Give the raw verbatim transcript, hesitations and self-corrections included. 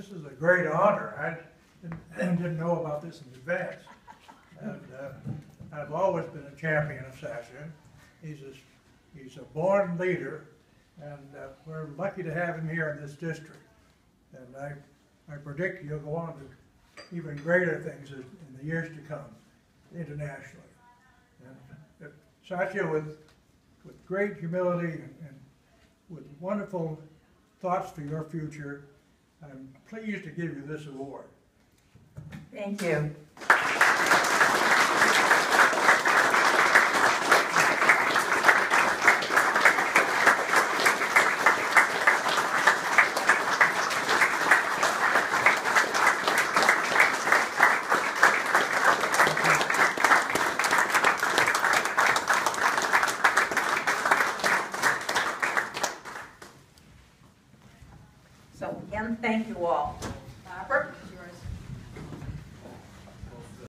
this is a great honor. I didn't, didn't know about this in advance. And uh, I've always been a champion of Satya. He's a, he's a born leader, and uh, we're lucky to have him here in this district. And I, I predict he'll go on to even greater things in the years to come, internationally. And uh, Satya, with, with great humility and, and with wonderful thoughts for your future, I'm pleased to give you this award. Thank you. So again, thank you all.